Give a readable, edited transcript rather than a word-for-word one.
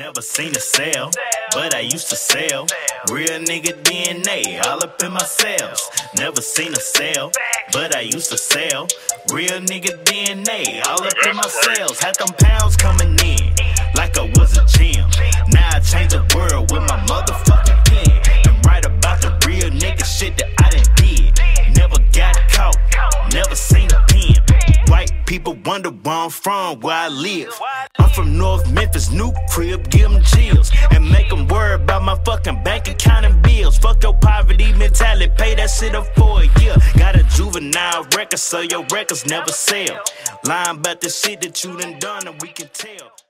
Never seen a sale, but I used to sell. Real nigga DNA all up in my cells. Never seen a sale, but I used to sell. Real nigga DNA all up in my cells. Had them pounds coming in like I was a gym. Now I change the world with my motherfucking pen. And write about the real nigga shit that I done did. Never got caught, never seen a pen. White people wonder where I'm from, where I live. I'm from North Memphis, new crib, give them chills. And make them worry about my fucking bank account and bills. Fuck your poverty mentality, pay that shit up for a year. Got a juvenile record, so your records never sell. Lying about the shit that you done and we can tell.